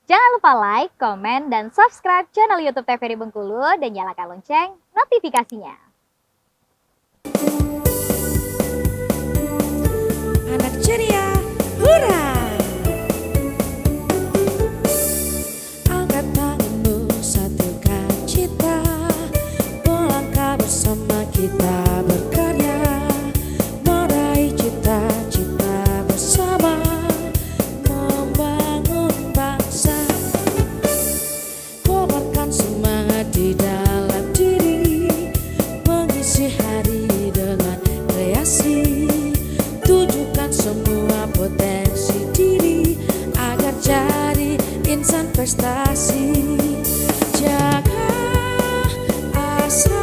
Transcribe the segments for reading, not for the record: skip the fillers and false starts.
Jangan lupa like, komen, dan subscribe channel YouTube TVRI Bengkulu dan nyalakan lonceng notifikasinya. Anak ceria, hurra! Angkat tanganmu, satukan cita, melangkah bersama kita berkarya, meraih cita-cita bersama, membangun bangsa. Kobarkan semangat di dalam diri, mengisi hari dengan kreasi. Tunjukkan semua potensi diri agar jadi insan prestasi. Jaga asa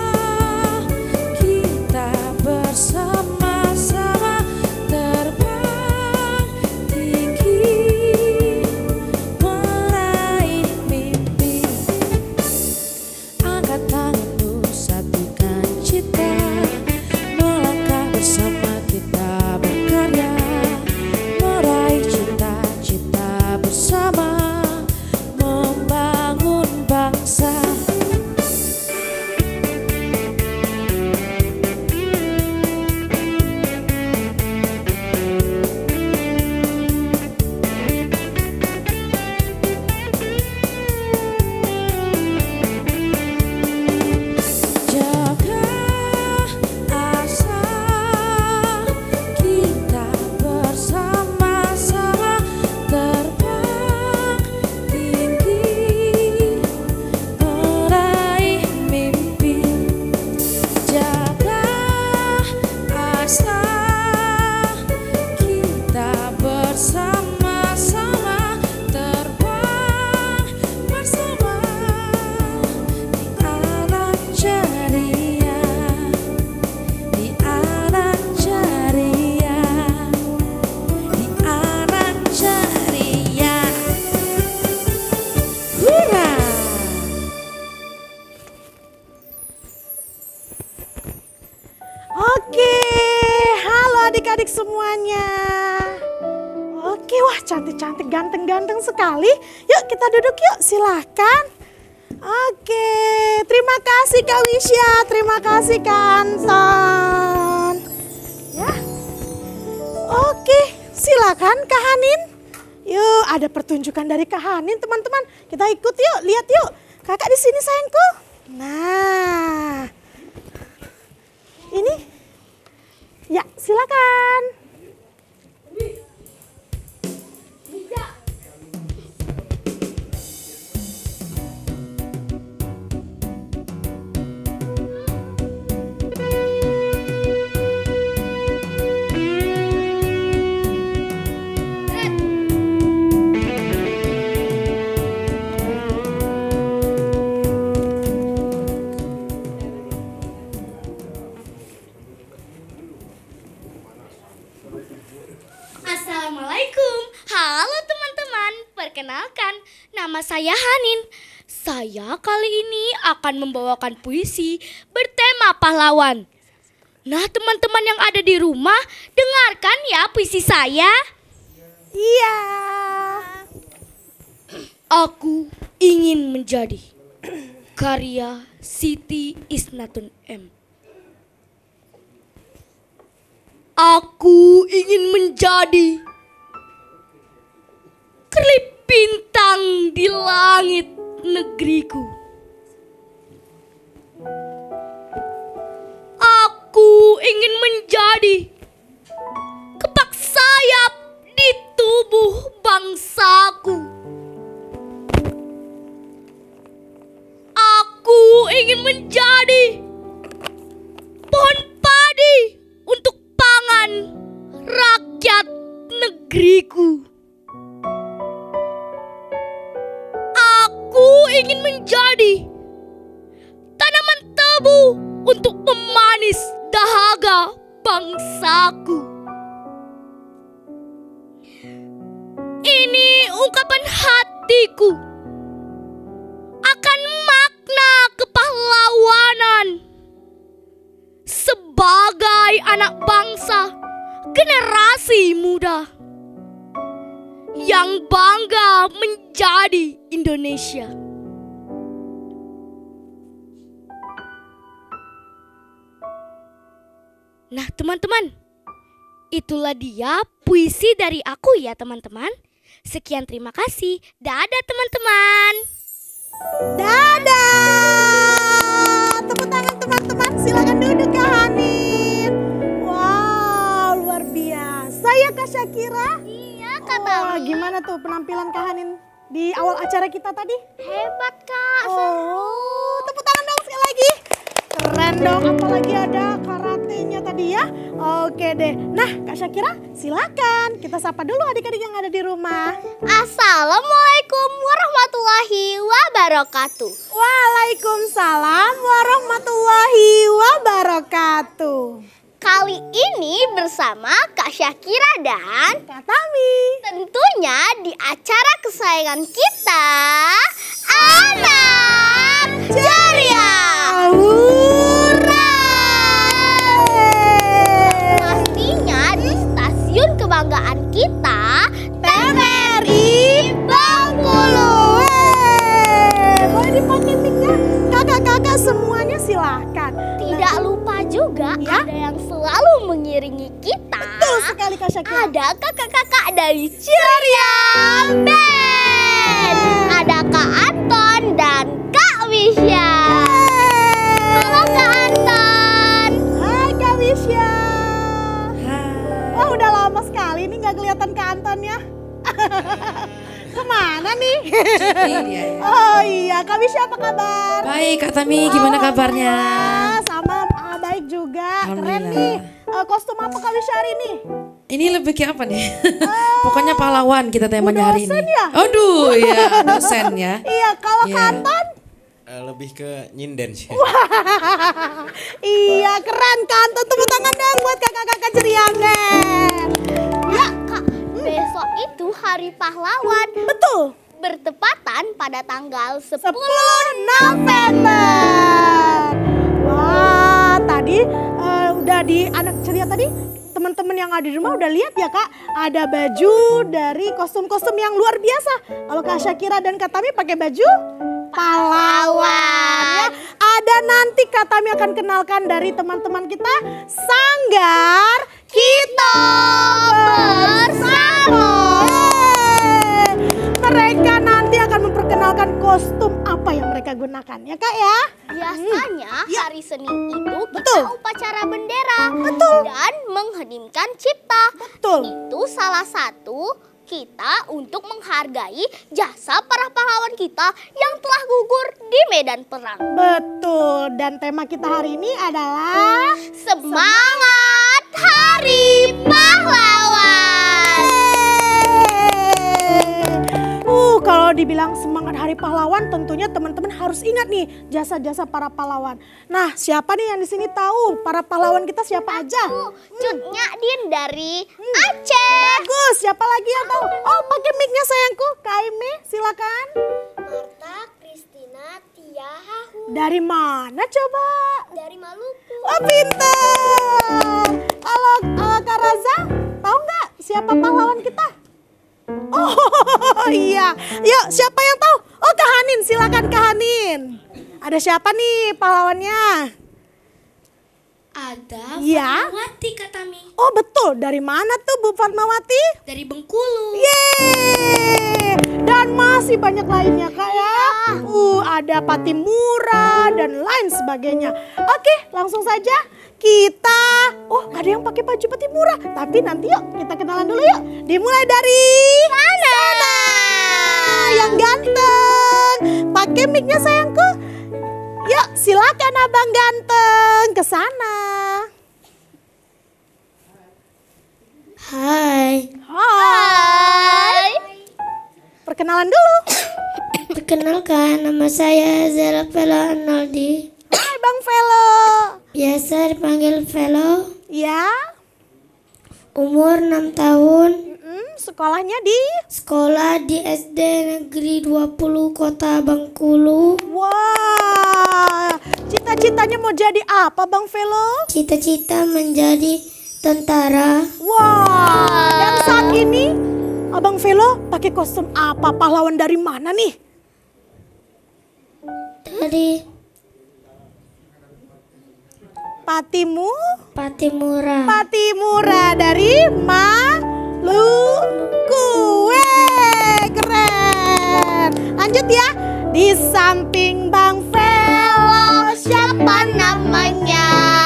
kita bersama-sama, terbang tinggi meraih mimpi. Angkat tanganmu, satukan cita, melangkah bersama kita berkarya, meraih cita-cita bersama, membangun bangsa. Jaga asa kita bersama-sama, terbang tinggi meraih mimpi. Jaga asa kita bersama-sama, terbang bersama di anak ceria, di anak ceria, di anak ceria. Hurra! Oke, halo adik-adik semuanya. Oke, wah cantik-cantik, ganteng-ganteng sekali. Yuk kita duduk yuk, silahkan. Oke, terima kasih Kak Wisya, terima kasih Kak Anton. Ya, oke, silakan Kak Hanin. Yuk, ada pertunjukan dari Kak Hanin teman-teman. Kita ikut yuk, lihat yuk. Kakak di sini sayangku. Nah, ini, ya silakan. Assalamualaikum, halo teman-teman, perkenalkan nama saya Hanin. Saya kali ini akan membawakan puisi bertema pahlawan. Nah teman-teman yang ada di rumah, dengarkan ya puisi saya. Iya. Aku ingin menjadi, karya Siti Isnatun M. Aku ingin menjadi kerlip bintang di langit negeriku. Aku ingin menjadi kepak sayap di tubuh bangsaku. Aku ingin menjadi pohon padi untuk pangan rakyat negeriku. Aku ingin menjadi tanaman tebu untuk memanis dahaga bangsaku. Ini ungkapan hatiku akan makna kepahlawanan sebagai anak bangsa generasi muda yang bangga menjadi jadi Indonesia. Nah teman-teman, itulah dia puisi dari aku ya teman-teman. Sekian terima kasih. Dadah teman-teman. Dadah. Tepuk tangan teman-teman. Silakan duduk Kak Hanin. Wow, luar biasa ya Kak Syakira. Iya Wah, gimana tuh penampilan Kak Hanin di awal acara kita tadi? Hebat Kak. Oh, tepuk tangan dong sekali lagi. Keren dong, apalagi ada karatenya tadi ya. Oke deh. Nah, Kak Syakira, silakan kita sapa dulu adik-adik yang ada di rumah. Assalamualaikum warahmatullahi wabarakatuh. Waalaikumsalam warahmatullahi wabarakatuh. Kali ini bersama Kak Syakira dan Kak Tami. tentunya di acara kesayangan kita, Anak Ceria. Pastinya di stasiun kebanggaan kita, TVRI Bengkulu. Boleh dipakai mic-nya? Kakak-kakak semuanya silahkan. Tidak lupa juga Ya? ada yang selalu mengiringi kita. Betul sekali Kak Syakira. Ada kakak-kakak dari Ceria Band. Ada Kak Anton dan Kak Wisya. Halo Kak Anton. Hai Kak Wisya. Wah, udah lama sekali nih nggak kelihatan Kak Anton ya. Kemana nih? Oh iya, Kak Wisya apa kabar? Baik Kak Tami, gimana kabarnya? Alhamdulillah, sama baik juga. Keren Alhamdulillah. nih. Kostum apa Kak Wisya hari ini? Ini lebih ke apa nih? Pokoknya pahlawan kita temanya hari ini. dosen ya? Aduh ya, dosen ya. Iya, kalau Iya. Kak Anton? Lebih ke nyinden sih. Iya, keren Kak Anton. Tepuk tangan dong buat kakak-kakak Ceriamen. Ya Kak, besok itu Hari Pahlawan Betul. bertepatan pada tanggal 10 November. Wah, tadi udah di anak ceria tadi teman-teman yang ada di rumah udah lihat ya Kak, ada baju dari kostum-kostum yang luar biasa. Kalau Kak Syakira dan Kak Tami pakai baju pahlawan. Ya, ada nanti Kak Tami akan kenalkan dari teman-teman kita Sanggar Kita Bersama. Mereka nanti akan memperkenalkan kostum apa yang mereka gunakan ya Kak ya. Biasanya hari Senin itu kita Betul. upacara bendera Betul. dan mengheningkan cipta. Betul. Itu salah satu kita untuk menghargai jasa para pahlawan kita yang telah gugur di medan perang. Betul, dan tema kita hari ini adalah Semangat Hari Pahlawan. Kalau dibilang semangat Hari Pahlawan, tentunya teman-teman harus ingat nih jasa-jasa para pahlawan. Nah, siapa nih yang di sini tahu para pahlawan kita siapa aja? Cut Nyadin dari Aceh. Bagus, siapa lagi yang tahu? Oh, pakai mic-nya sayangku, Kak Aimi, silakan. Marta Kristina Tia Hahu Dari mana coba? dari Maluku. Oh, pintar. Kalau Kak Raza, tahu nggak siapa pahlawan kita? Oh iya, yuk siapa yang tahu? Oh Kak Hanin, silakan Kak Hanin. Ada siapa nih pahlawannya? Ada Iya. Fatmawati Kak Tami Oh betul, dari mana tuh Bu Fatmawati? dari Bengkulu. Yeay, dan masih banyak lainnya Kak ya. Ada Patimura dan lain sebagainya. Oke, langsung saja kita. Oh, ada yang pakai baju Patimura. Tapi nanti yuk kita kenalan dulu yuk. Dimulai dari sana. Yang ganteng. Pakai mic-nya sayangku. Yuk, silakan Abang ganteng ke sana. Hai, Hai. Perkenalan dulu. perkenalkan nama saya Zara Velo Arnoldi, Hai Bang Velo. biasa dipanggil Velo, Ya. umur 6 tahun, Sekolahnya di. sekolah di SD Negeri 20 Kota Bengkulu, Wah, cita-citanya mau jadi apa Bang Velo? cita-cita menjadi tentara. Wah, dan saat ini Abang Velo pakai kostum apa? Pahlawan dari mana nih? Dari Patimura. Patimura dari Maluku. Keren. Lanjut ya. Di samping Bang Velo, siapa namanya?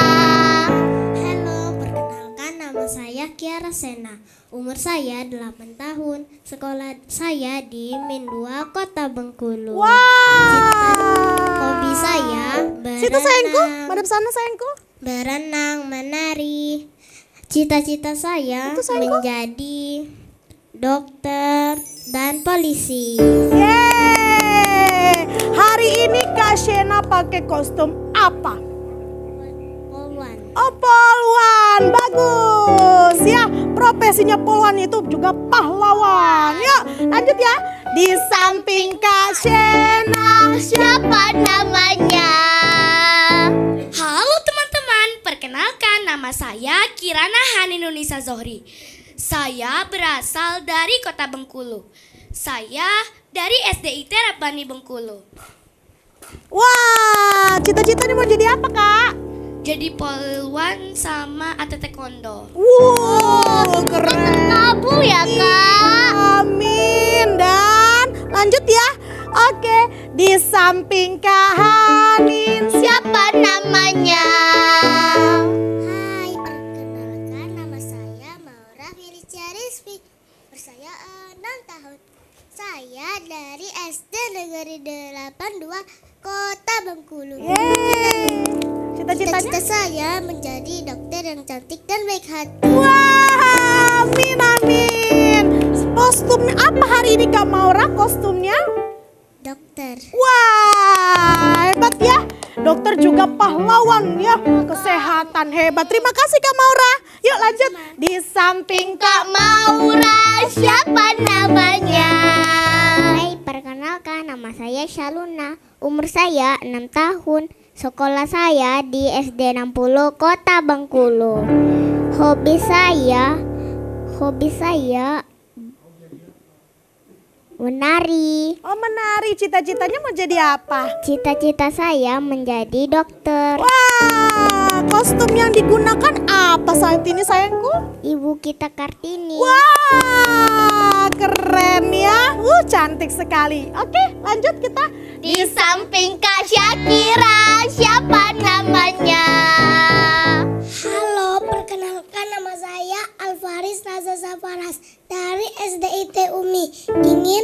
Halo, perkenalkan nama saya Kiara Sena. Umur saya 8 tahun. Sekolah saya di Min 2 Kota Bengkulu. Wow. Hobi saya Situ sayangku, berenang, madep sana sayangku. menari. Cita-cita saya Itu sayangku. menjadi dokter dan polisi. Yeay. Hari ini Kak Shena pakai kostum apa? Poluan. Oh, poluan. Bagus ya. Profesinya poluan itu juga pahlawan. Yuk lanjut ya. Di samping Kak Shena, siapa namanya? Halo teman-teman, perkenalkan nama saya Kirana Haninunisa Zohri. Saya berasal dari Kota Bengkulu. Saya dari SDIT Rabbani Bengkulu. Wah, cita-citanya mau jadi apa Kak? Jadi polwan sama atlet taekwondo. Wow, keren. Kabul ya Kak. Amin. Dan lanjut ya. Oke, di samping Kak Hanin, siapa namanya? Hai, perkenalkan nama saya Maura Felicia Rizky. Usia 6 tahun. Saya dari SD Negeri 82 Kota Bengkulu. Yeay. Cita-citanya? Cita-cita saya menjadi dokter yang cantik dan baik hati. Wah, amin amin. Kostumnya apa hari ini Kak Maura kostumnya? Dokter. Wah, hebat ya. Dokter juga pahlawan ya. Kesehatan hebat. Terima kasih Kak Maura. Yuk lanjut. Di samping Kak Maura, siapa namanya? Hai, perkenalkan nama saya Shaluna. Umur saya 6 tahun. Sekolah saya di SD 60 Kota Bengkulu. Hobi saya menari. Oh, menari. Cita-citanya mau jadi apa? Cita-cita saya menjadi dokter. Wah, kostum yang digunakan apa saat ini sayangku? Ibu kita Kartini. Wah, keren ya. Cantik sekali. Oke, lanjut kita. Di samping Kak Syakira, siapa namanya? Halo, perkenalkan nama saya Alfaris Raza Safaras dari SDIT Umi. Ingin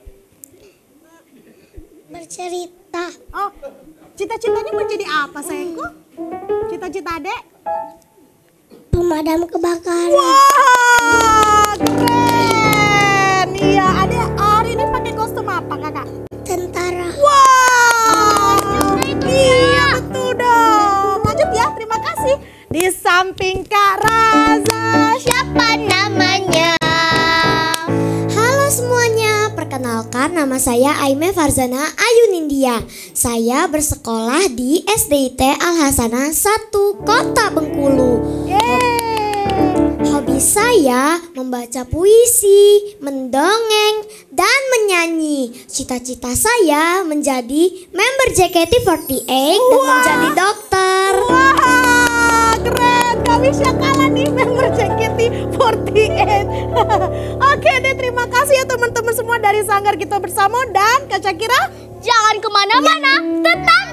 bercerita. Oh, cita-citanya mau jadi apa sayangku? Cita-cita adek? Pemadam kebakaran. Wah, keren. Iya, adek hari ini pakai kostum apa kakak? Tentara. Wah, iya betul dong. Lanjut ya, terima kasih. Di samping Kak Raza, siapa namanya? Halo semuanya, perkenalkan nama saya Aime Farzana Ayu Nindya. Saya bersekolah di SDIT Al Hasanah 1 Kota Bengkulu. Hobi saya membaca puisi, mendongeng, dan menyanyi. Cita-cita saya menjadi member JKT48 dan menjadi dokter. Wah, keren. Gak bisa kalah nih member JKT48. Oke deh, terima kasih ya teman-teman semua dari Sanggar Kita Bersama dan Kak Syakira. Jangan kemana-mana, tetap